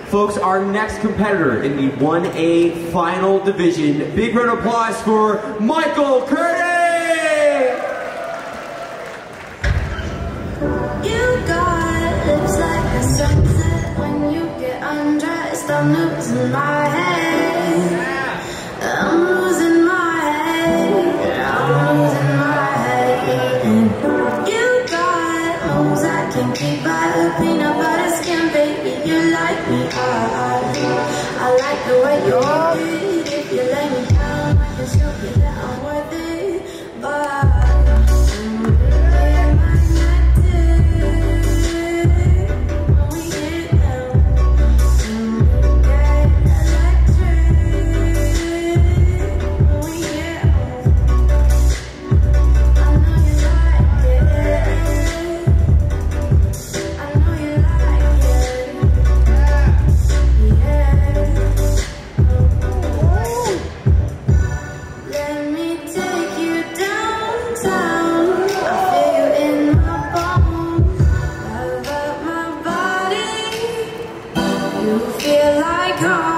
Folks, our next competitor in the 1A final division. Big round of applause for Michael Kurti! You got lips like a sunset. When you get undressed, I'm losing my head. I'm losing my head. I'm losing my head. You got moves I can keep by a peanut butter skin, baby. You like me, I like the way you do it. If you lay me down, I can show you that I'm worth it. But feel like home.